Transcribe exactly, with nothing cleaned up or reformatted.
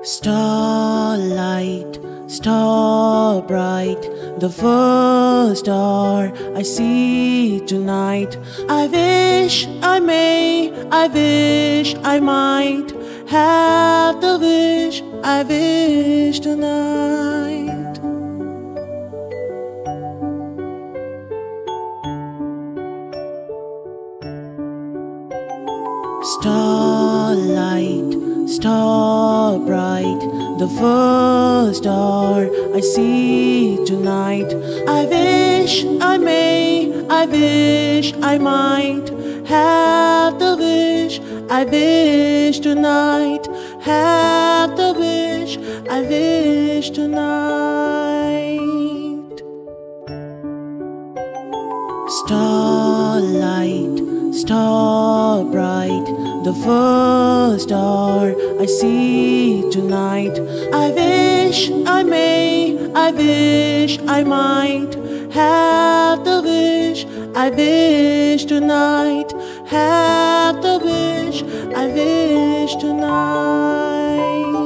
Starlight, star bright, the first star I see tonight. I wish I may, I wish I might have the wish I wish tonight. Starlight, star bright, the first star I see tonight. I wish I may, I wish I might have the wish I wish tonight. Have the wish I wish tonight. Starlight, star bright, the first star I see tonight. I wish I may, I wish I might have the wish I wish tonight. Have the wish I wish tonight.